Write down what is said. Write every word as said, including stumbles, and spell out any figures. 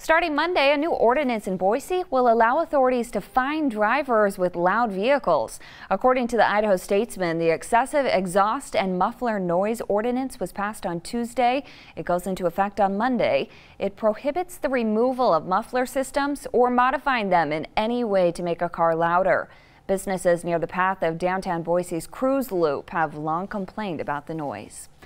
Starting Monday, a new ordinance in Boise will allow authorities to fine drivers with loud vehicles. According to the Idaho Statesman, the excessive exhaust and muffler noise ordinance was passed on Tuesday. It goes into effect on Monday. It prohibits the removal of muffler systems or modifying them in any way to make a car louder. Businesses near the path of downtown Boise's Cruise Loop have long complained about the noise.